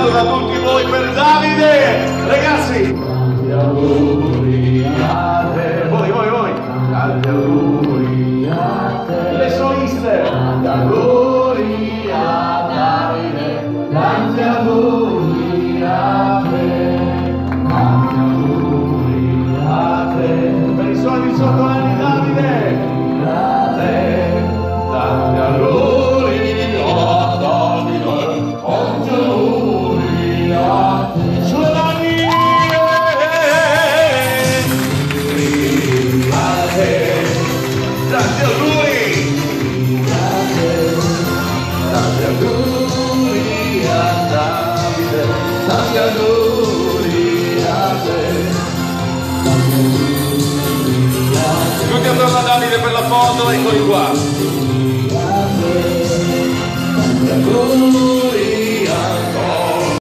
dedicato da tutti voi per Davide, ragazzi. Tanti auguri a te. Voi. Tanti auguri a te. Le soliste. Tanti auguri a Davide. Tanti auguri a te. Tanti auguri a te. Per i suoi 18 anni, Davide. A te. Tanti auguri a Davide. Tanti auguri a te. Sulle mani. Tanti auguri! Tanti auguri a Davide, tanti auguri a te. Tutti attorno a Davide per la foto, eccoli qua. Tanti auguri.